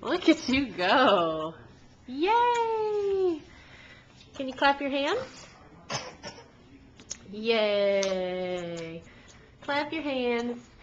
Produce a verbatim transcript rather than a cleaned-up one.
Look at you go. Yay! Can you clap your hands? Yay! Clap your hands.